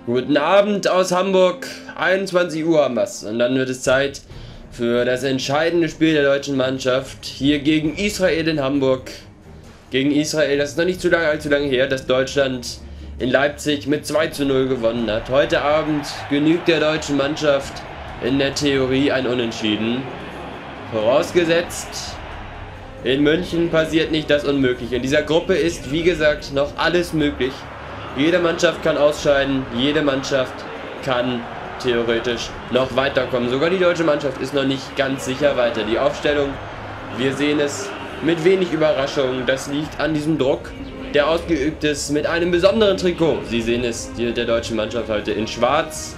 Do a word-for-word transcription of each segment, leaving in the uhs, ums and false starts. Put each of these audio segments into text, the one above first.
Guten Abend aus Hamburg, einundzwanzig Uhr haben wir's. Und dann wird es Zeit für das entscheidende Spiel der deutschen Mannschaft hier gegen Israel in Hamburg. Gegen Israel, das ist noch nicht zu lange, allzu lange her, dass Deutschland in Leipzig mit zwei zu null gewonnen hat. Heute Abend genügt der deutschen Mannschaft in der Theorie ein Unentschieden. Vorausgesetzt, in München passiert nicht das Unmögliche. In dieser Gruppe ist, wie gesagt, noch alles möglich. Jede Mannschaft kann ausscheiden, jede Mannschaft kann theoretisch noch weiterkommen. Sogar die deutsche Mannschaft ist noch nicht ganz sicher weiter. Die Aufstellung, wir sehen es mit wenig Überraschung. Das liegt an diesem Druck, der ausgeübt ist mit einem besonderen Trikot. Sie sehen es die, der deutschen Mannschaft heute in schwarz.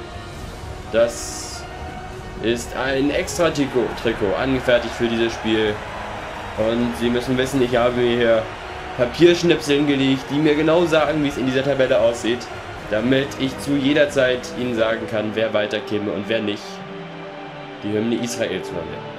Das ist ein extra Trikot, Trikot angefertigt für dieses Spiel. Und Sie müssen wissen, ich habe mir hier Papierschnipseln gelegt, die mir genau sagen, wie es in dieser Tabelle aussieht, damit ich zu jeder Zeit Ihnen sagen kann, wer weiterkäme und wer nicht. Die Hymne Israels mal wieder.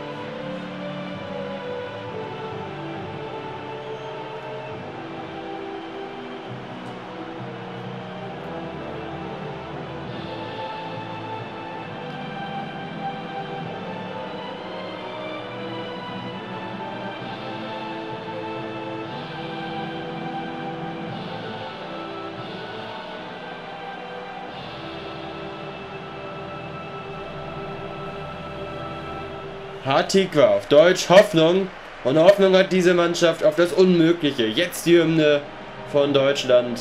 Hatikwa, auf Deutsch Hoffnung. Und Hoffnung hat diese Mannschaft auf das Unmögliche. Jetzt die Hymne von Deutschland.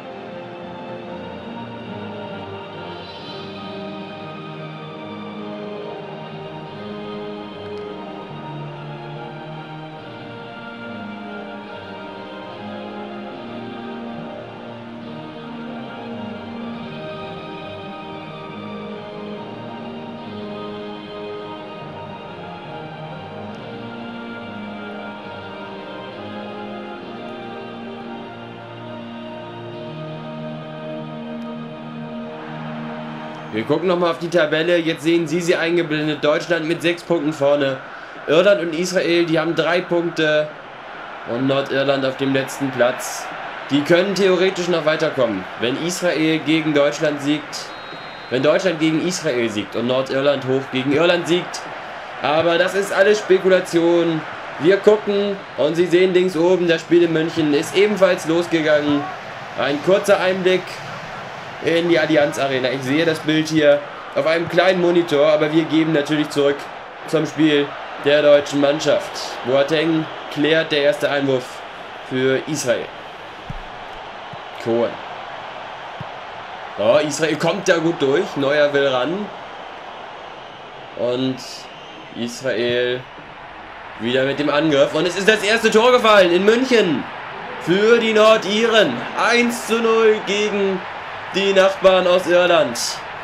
Wir gucken nochmal auf die Tabelle. Jetzt sehen Sie sie eingeblendet. Deutschland mit sechs Punkten vorne. Irland und Israel, die haben drei Punkte. Und Nordirland auf dem letzten Platz. Die können theoretisch noch weiterkommen. Wenn Israel gegen Deutschland siegt. Wenn Deutschland gegen Israel siegt und Nordirland hoch gegen Irland siegt. Aber das ist alles Spekulation. Wir gucken und Sie sehen links oben, das Spiel in München ist ebenfalls losgegangen. Ein kurzer Einblick in die Allianz Arena. Ich sehe das Bild hier auf einem kleinen Monitor, aber wir geben natürlich zurück zum Spiel der deutschen Mannschaft. Boateng klärt, der erste Einwurf für Israel. Cohen. Oh, Israel kommt da gut durch. Neuer will ran. Und Israel wieder mit dem Angriff. Und es ist das erste Tor gefallen in München für die Nordiren. eins zu null gegen die Nachbarn aus Irland.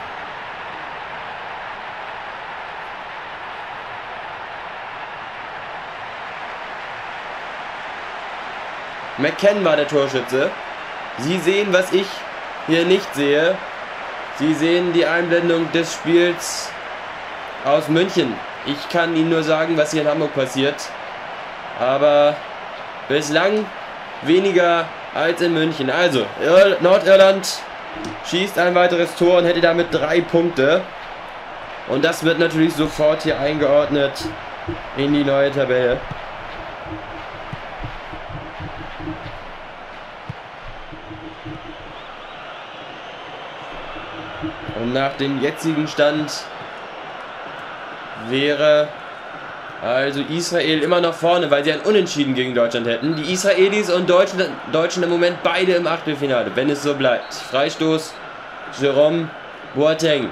McCann war der Torschütze. Sie sehen, was ich hier nicht sehe. Sie sehen die Einblendung des Spiels aus München. Ich kann Ihnen nur sagen, was hier in Hamburg passiert. Aber bislang weniger als in München. Also, Nordirland schießt ein weiteres Tor und hätte damit drei Punkte. Und das wird natürlich sofort hier eingeordnet in die neue Tabelle. Und nach dem jetzigen Stand wäre also Israel immer noch vorne, weil sie ein Unentschieden gegen Deutschland hätten. Die Israelis und Deutschen, Deutschen im Moment beide im Achtelfinale, wenn es so bleibt. Freistoß, Jerome Boateng.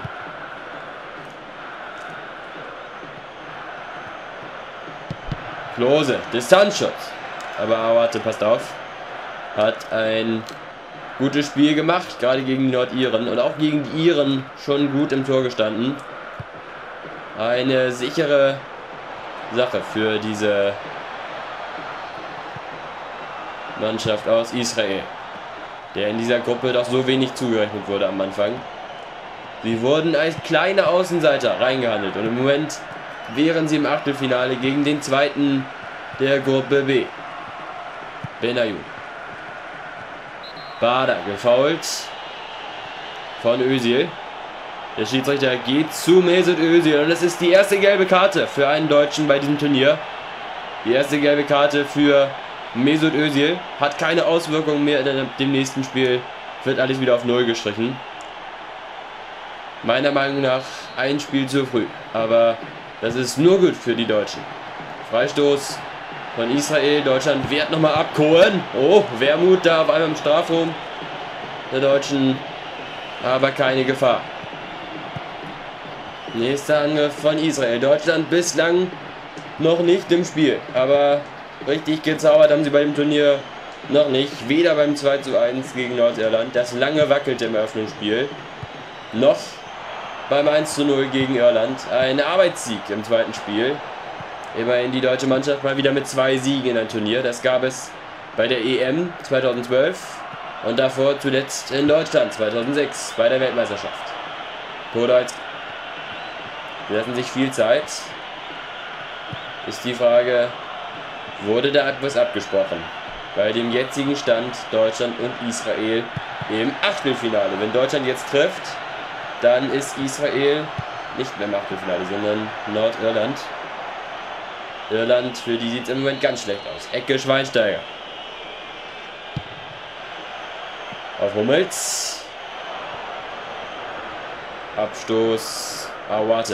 Klose, Distanzschutz. Aber Awate, passt auf, hat ein gutes Spiel gemacht, gerade gegen die Nordiren und auch gegen die Iren schon gut im Tor gestanden. Eine sichere Sache für diese Mannschaft aus Israel, der in dieser Gruppe doch so wenig zugerechnet wurde am Anfang. Sie wurden als kleine Außenseiter reingehandelt und im Moment wären sie im Achtelfinale gegen den zweiten der Gruppe B. Benayoun. Bader gefoult. von Özil. Der Schiedsrichter geht zu Mesut Özil und es ist die erste gelbe Karte für einen Deutschen bei diesem Turnier. Die erste gelbe Karte für Mesut Özil. Hat keine Auswirkungen mehr in dem nächsten Spiel. Wird alles wieder auf Null gestrichen. Meiner Meinung nach ein Spiel zu früh. Aber das ist nur gut für die Deutschen. Freistoß von Israel. Deutschland wehrt nochmal ab. Cohen. Oh, Wermut da auf einmal im Strafraum der Deutschen. Aber keine Gefahr. Nächster Angriff von Israel. Deutschland bislang noch nicht im Spiel. Aber richtig gezaubert haben sie bei dem Turnier noch nicht. Weder beim zwei zu eins gegen Nordirland, das lange wackelte im Eröffnungsspiel, noch beim eins zu null gegen Irland. Ein Arbeitssieg im zweiten Spiel. Immerhin die deutsche Mannschaft mal wieder mit zwei Siegen in ein Turnier. Das gab es bei der E M zweitausendzwölf und davor zuletzt in Deutschland zweitausendsechs bei der Weltmeisterschaft. Podolski. Sie lassen sich viel Zeit. Ist die Frage, wurde da etwas abgesprochen? Bei dem jetzigen Stand Deutschland und Israel im Achtelfinale. Wenn Deutschland jetzt trifft, dann ist Israel nicht mehr im Achtelfinale, sondern Nordirland. Irland, für die sieht es im Moment ganz schlecht aus. Ecke Schweinsteiger. Auf Hummels. Abstoß Awate.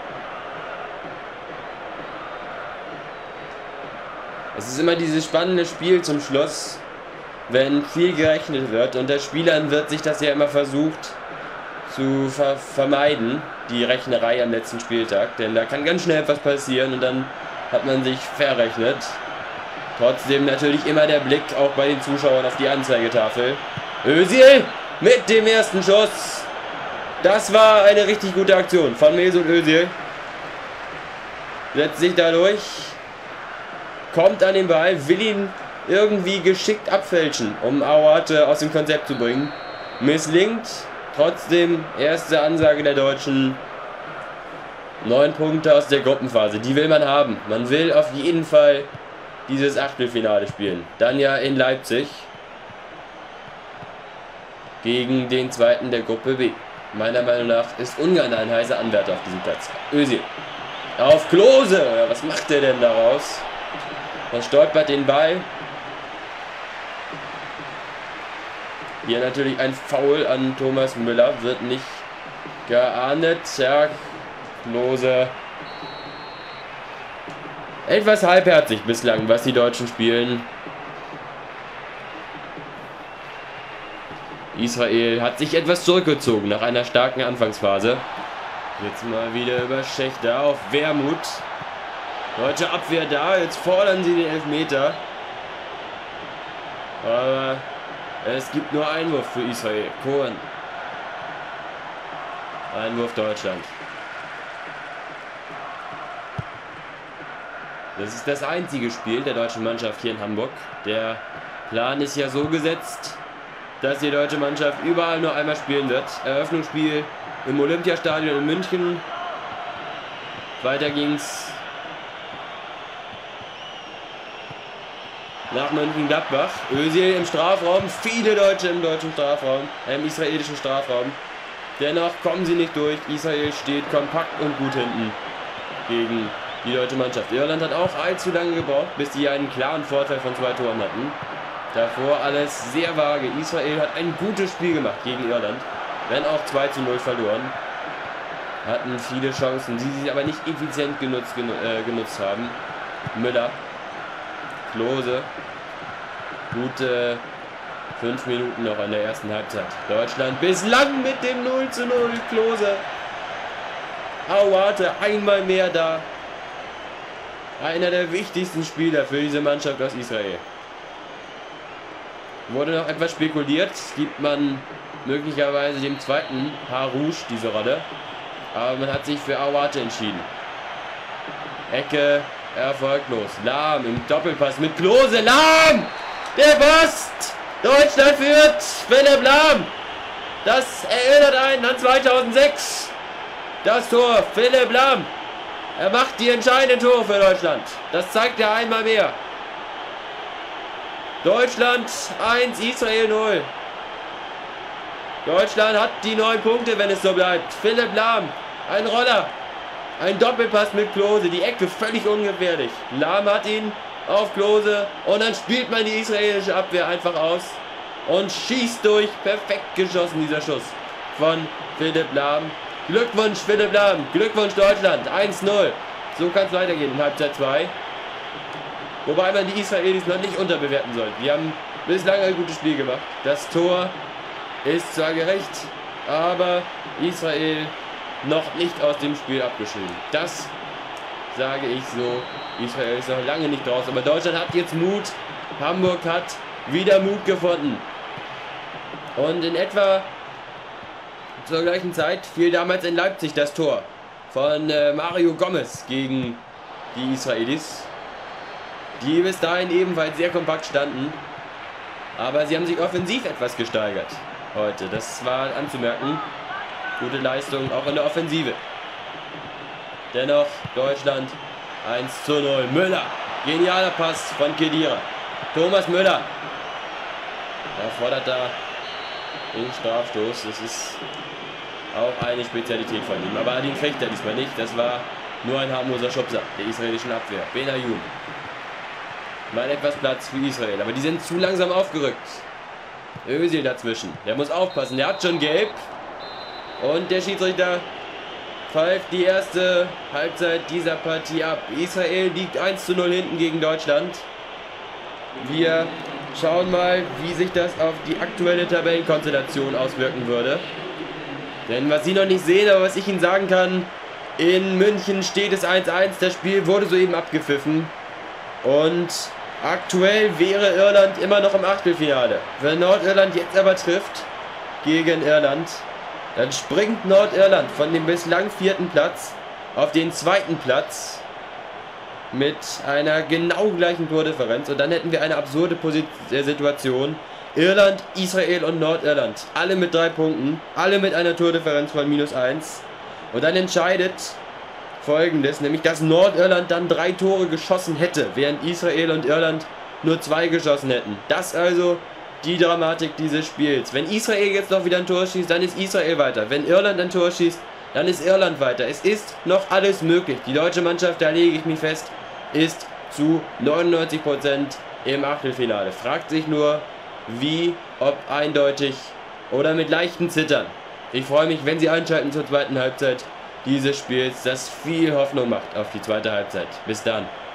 Es ist immer dieses spannende Spiel zum Schluss, wenn viel gerechnet wird. Unter Spielern wird sich das ja immer versucht zu ver vermeiden, die Rechnerei am letzten Spieltag. Denn da kann ganz schnell etwas passieren und dann hat man sich verrechnet. Trotzdem natürlich immer der Blick auch bei den Zuschauern auf die Anzeigetafel. Özil mit dem ersten Schuss. Das war eine richtig gute Aktion von Mesut Özil. Setzt sich dadurch. Kommt an den Ball, will ihn irgendwie geschickt abfälschen, um Awate aus dem Konzept zu bringen. Misslingt. Trotzdem erste Ansage der Deutschen. Neun Punkte aus der Gruppenphase, die will man haben. Man will auf jeden Fall dieses Achtelfinale spielen. Dann ja in Leipzig gegen den zweiten der Gruppe B. Meiner Meinung nach ist Ungarn ein heißer Anwärter auf diesem Platz. Özil. Auf Klose. Ja, was macht er denn daraus? Er stolpert den Ball. Hier natürlich ein Foul an Thomas Müller. Wird nicht geahndet. Ja, Klose. Etwas halbherzig bislang, was die Deutschen spielen. Israel hat sich etwas zurückgezogen nach einer starken Anfangsphase. Jetzt mal wieder über Schächter auf Wermut. Deutsche Abwehr da, jetzt fordern sie den Elfmeter. Aber es gibt nur Einwurf für Israel. Cohen. Einwurf Deutschland. Das ist das einzige Spiel der deutschen Mannschaft hier in Hamburg. Der Plan ist ja so gesetzt, dass die deutsche Mannschaft überall nur einmal spielen wird. Eröffnungsspiel im Olympiastadion in München. Weiter ging's nach Mönchengladbach. Özil im Strafraum. Viele Deutsche im deutschen Strafraum. Äh, Im israelischen Strafraum. Dennoch kommen sie nicht durch. Israel steht kompakt und gut hinten gegen die deutsche Mannschaft. Irland hat auch allzu lange gebraucht, bis sie einen klaren Vorteil von zwei Toren hatten. Davor alles sehr vage. Israel hat ein gutes Spiel gemacht gegen Irland. Wenn auch zwei zu null verloren. Hatten viele Chancen, die sie aber nicht effizient genutzt, genu äh, genutzt haben. Müller. Klose. Gute fünf Minuten noch in der ersten Halbzeit. Deutschland bislang mit dem null zu null. Klose. Awate einmal mehr da. Einer der wichtigsten Spieler für diese Mannschaft aus Israel. Wurde noch etwas spekuliert. Gibt man möglicherweise dem zweiten Harouche diese Rolle. Aber man hat sich für Awate entschieden. Ecke erfolglos. Lahm im Doppelpass mit Klose. Lahm! Der passt! Deutschland führt. Philipp Lahm. Das erinnert einen an zweitausendsechs. Das Tor. Philipp Lahm. Er macht die entscheidenden Tore für Deutschland. Das zeigt er einmal mehr. Deutschland eins, Israel null. Deutschland hat die neun Punkte, wenn es so bleibt. Philipp Lahm, ein Roller. Ein Doppelpass mit Klose, die Ecke völlig ungefährlich. Lahm hat ihn auf Klose und dann spielt man die israelische Abwehr einfach aus und schießt durch. Perfekt geschossen, dieser Schuss von Philipp Lahm. Glückwunsch Philipp Lahm, Glückwunsch Deutschland, eins null. So kann es weitergehen in Halbzeit zwei. Wobei man die Israelis noch nicht unterbewerten sollte. Die haben bislang ein gutes Spiel gemacht. Das Tor ist zwar gerecht, aber Israel noch nicht aus dem Spiel abgeschrieben. Das sage ich so. Israel ist noch lange nicht raus, aber Deutschland hat jetzt Mut. Hamburg hat wieder Mut gefunden. Und in etwa zur gleichen Zeit fiel damals in Leipzig das Tor von äh, Mario Gomez gegen die Israelis, die bis dahin ebenfalls sehr kompakt standen. Aber sie haben sich offensiv etwas gesteigert heute. Das war anzumerken. Gute Leistung auch in der Offensive. Dennoch Deutschland eins zu null. Müller. Genialer Pass von Khedira. Thomas Müller. Da fordert er den Strafstoß. Das ist auch eine Spezialität von ihm. Aber den kriegt er diesmal nicht. Das war nur ein harmloser Schubser der israelischen Abwehr. Benayoun. Mal etwas Platz für Israel. Aber die sind zu langsam aufgerückt. Özil dazwischen. Der muss aufpassen. Der hat schon gelb. Und der Schiedsrichter pfeift die erste Halbzeit dieser Partie ab. Israel liegt eins zu null hinten gegen Deutschland. Wir schauen mal, wie sich das auf die aktuelle Tabellenkonstellation auswirken würde. Denn was Sie noch nicht sehen, aber was ich Ihnen sagen kann, in München steht es eins eins. Das Spiel wurde soeben abgepfiffen. Und aktuell wäre Irland immer noch im Achtelfinale. Wenn Nordirland jetzt aber trifft gegen Irland, dann springt Nordirland von dem bislang vierten Platz auf den zweiten Platz mit einer genau gleichen Tordifferenz. Und dann hätten wir eine absurde Posit äh, Situation. Irland, Israel und Nordirland. Alle mit drei Punkten. Alle mit einer Tordifferenz von minus eins. Und dann entscheidet Folgendes, nämlich dass Nordirland dann drei Tore geschossen hätte, während Israel und Irland nur zwei geschossen hätten. Das also die Dramatik dieses Spiels. Wenn Israel jetzt noch wieder ein Tor schießt, dann ist Israel weiter. Wenn Irland ein Tor schießt, dann ist Irland weiter. Es ist noch alles möglich. Die deutsche Mannschaft, da lege ich mich fest, ist zu neunundneunzig Prozent im Achtelfinale. Fragt sich nur, wie, ob eindeutig oder mit leichten Zittern. Ich freue mich, wenn Sie einschalten zur zweiten Halbzeit dieses Spiels, das viel Hoffnung macht auf die zweite Halbzeit. Bis dann.